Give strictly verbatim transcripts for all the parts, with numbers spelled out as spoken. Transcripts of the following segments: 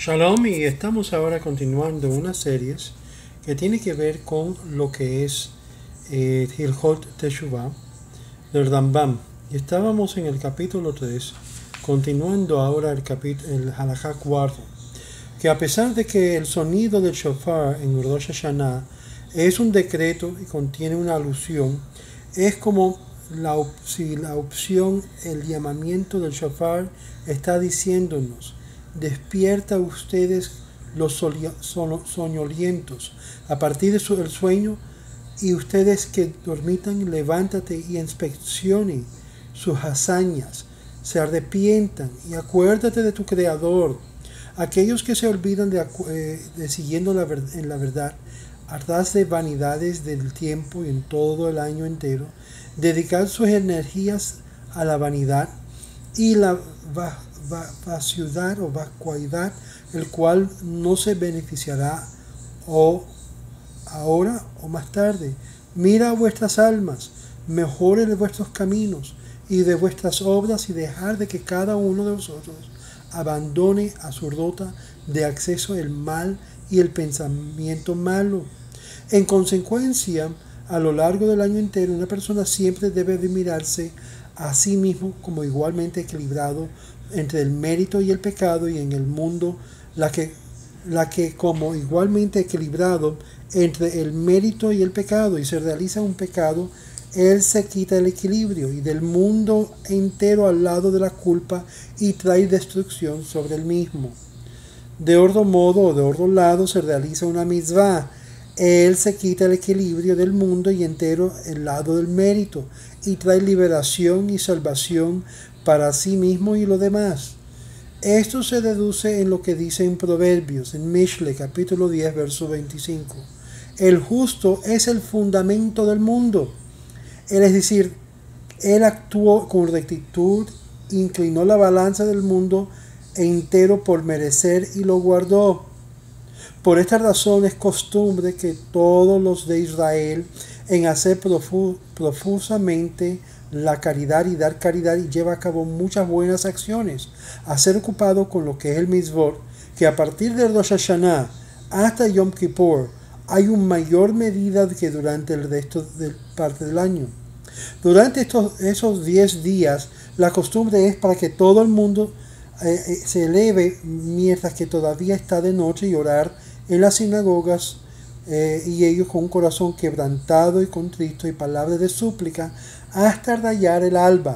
Shalom, y estamos ahora continuando unas series que tiene que ver con lo que es eh, Hilchot Teshuvah del Rambam. Y estábamos en el capítulo tres, continuando ahora el capítulo, el Halajá cuatro, que a pesar de que el sonido del shofar en Rosh Hashanah es un decreto y contiene una alusión, es como la, si la opción, el llamamiento del shofar está diciéndonos: despierta ustedes los soñolientos a partir del su, sueño, y ustedes que dormitan, levántate y inspeccione sus hazañas, se arrepientan y acuérdate de tu Creador. Aquellos que se olvidan de, eh, de siguiendo la, en la verdad, harás de vanidades del tiempo y en todo el año entero, dedicar sus energías a la vanidad y la va, va, vaciedad o vacuidad, el cual no se beneficiará o ahora o más tarde. Mira a vuestras almas, mejoren vuestros caminos y de vuestras obras, y dejar de que cada uno de vosotros abandone a su ruta de acceso el mal y el pensamiento malo. En consecuencia, a lo largo del año entero, una persona siempre debe de mirarse a sí mismo como igualmente equilibrado entre el mérito y el pecado, y en el mundo la que, la que como igualmente equilibrado entre el mérito y el pecado, y se realiza un pecado, él se quita el equilibrio y del mundo entero al lado de la culpa y trae destrucción sobre el mismo. De otro modo o de otro lado se realiza una mitzvah, él se quita el equilibrio del mundo y entero el lado del mérito y trae liberación y salvación para sí mismo y lo demás. Esto se deduce en lo que dice en Proverbios, en Mishle, capítulo diez, verso veinticinco. El justo es el fundamento del mundo. Él, es decir, él actuó con rectitud, inclinó la balanza del mundo entero por merecer y lo guardó. Por esta razón es costumbre que todos los de Israel en hacer profu profusamente la caridad y dar caridad, y lleva a cabo muchas buenas acciones, a ser ocupado con lo que es el mitzvot, que a partir de Rosh Hashanah hasta Yom Kippur hay una mayor medida que durante el resto de parte del año. Durante estos, esos diez días, la costumbre es para que todo el mundo eh, eh, se eleve mientras que todavía está de noche, y orar en las sinagogas, eh, y ellos con un corazón quebrantado y contrito y palabras de súplica hasta rayar el alba.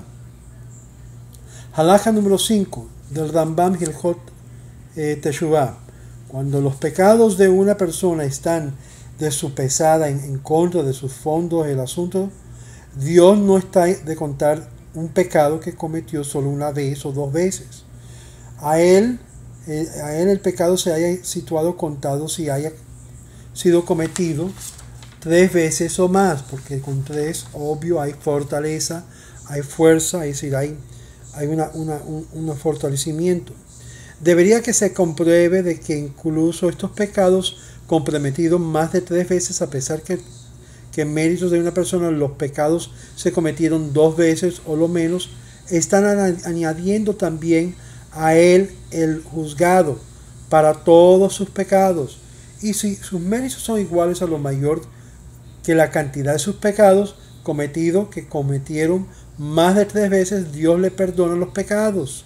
Halajá número cinco del Rambam Hilchot eh, Teshuvah. Cuando los pecados de una persona están de su pesada en, en contra de sus fondos, el asunto, Dios no está de contar un pecado que cometió solo una vez o dos veces. A él, eh, a él el pecado se haya situado contado si haya sido cometido tres veces o más, porque con tres, obvio, hay fortaleza, hay fuerza, es decir, hay, hay una, una, un, un fortalecimiento. Debería que se compruebe de que incluso estos pecados comprometidos más de tres veces, a pesar que, que en méritos de una persona los pecados se cometieron dos veces o lo menos, están añadiendo también a él el juzgado para todos sus pecados. Y si sus méritos son iguales a lo mayor que la cantidad de sus pecados cometidos, que cometieron más de tres veces, Dios le perdona los pecados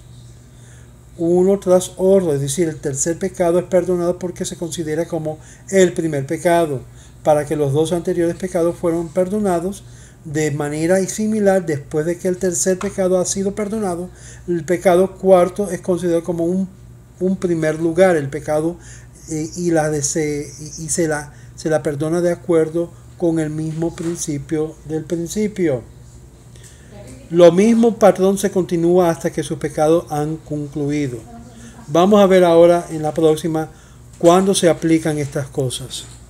uno tras otro, es decir, el tercer pecado es perdonado porque se considera como el primer pecado, para que los dos anteriores pecados fueron perdonados. De manera similar, después de que el tercer pecado ha sido perdonado, el pecado cuarto es considerado como un, un primer lugar, el pecado, eh, y, la de se, y, y se, la, se la perdona de acuerdo con el mismo principio del principio. Lo mismo patrón se continúa hasta que sus pecados han concluido. Vamos a ver ahora en la próxima cuándo se aplican estas cosas.